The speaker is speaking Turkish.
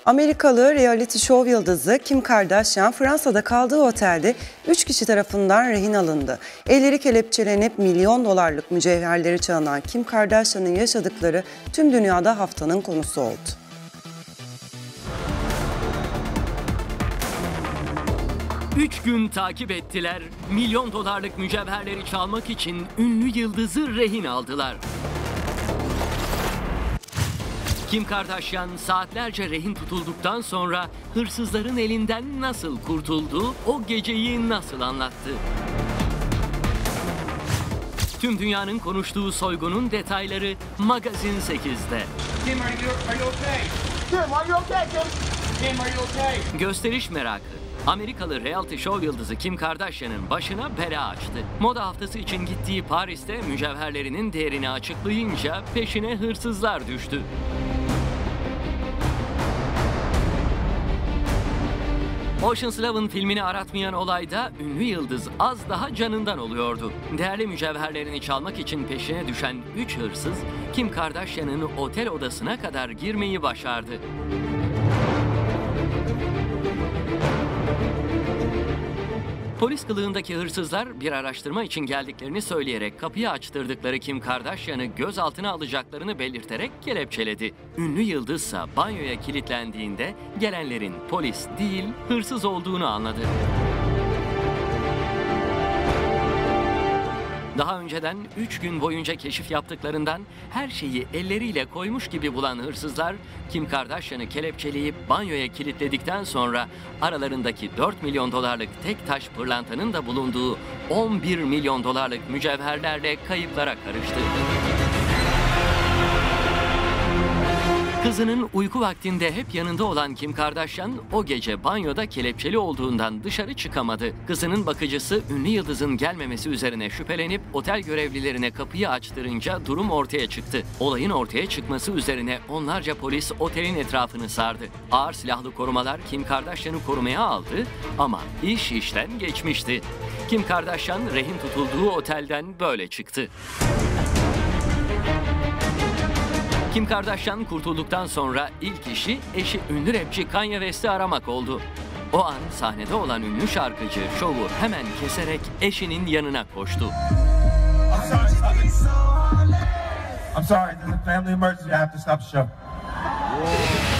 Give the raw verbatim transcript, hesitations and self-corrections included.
Amerikalı reality show yıldızı Kim Kardashian, Fransa'da kaldığı otelde üç kişi tarafından rehin alındı. Elleri kelepçelenip milyon dolarlık mücevherleri çalınan Kim Kardashian'ın yaşadıkları tüm dünyada haftanın konusu oldu. Üç gün takip ettiler, milyon dolarlık mücevherleri çalmak için ünlü yıldızı rehin aldılar. Kim Kardashian saatlerce rehin tutulduktan sonra hırsızların elinden nasıl kurtuldu, o geceyi nasıl anlattı? Tüm dünyanın konuştuğu soygunun detayları Magazin sekiz'de. Kim, are you, are you okay? Kim, are you okay, Kim? Kim, are you okay? Gösteriş merakı. Amerikalı reality show yıldızı Kim Kardashian'ın başına bela açtı. Moda haftası için gittiği Paris'te mücevherlerinin değerini açıklayınca peşine hırsızlar düştü. Ocean's Eleven filmini aratmayan olayda ünlü yıldız az daha canından oluyordu. Değerli mücevherlerini çalmak için peşine düşen üç hırsız Kim Kardashian'ın otel odasına kadar girmeyi başardı. Polis kılığındaki hırsızlar bir araştırma için geldiklerini söyleyerek kapıyı açtırdıkları Kim Kardashian'ı gözaltına alacaklarını belirterek kelepçeledi. Ünlü yıldızsa banyoya kilitlendiğinde gelenlerin polis değil hırsız olduğunu anladı. Daha önceden üç gün boyunca keşif yaptıklarından her şeyi elleriyle koymuş gibi bulan hırsızlar Kim Kardashian'ı kelepçeleyip banyoya kilitledikten sonra aralarındaki dört milyon dolarlık tek taş pırlantanın da bulunduğu on bir milyon dolarlık mücevherlerle kayıplara karıştı. Kızının uyku vaktinde hep yanında olan Kim Kardashian o gece banyoda kelepçeli olduğundan dışarı çıkamadı. Kızının bakıcısı ünlü yıldızın gelmemesi üzerine şüphelenip otel görevlilerine kapıyı açtırınca durum ortaya çıktı. Olayın ortaya çıkması üzerine onlarca polis otelin etrafını sardı. Ağır silahlı korumalar Kim Kardashian'ı korumaya aldı ama iş işten geçmişti. Kim Kardashian rehin tutulduğu otelden böyle çıktı. Kim Kardashian kurtulduktan sonra ilk işi eşi ünlü rapçi Kanye West'i aramak oldu. O an sahnede olan ünlü şarkıcı şovu hemen keserek eşinin yanına koştu. I'm sorry. I'm sorry. There's a family emergency. I have to stop the show.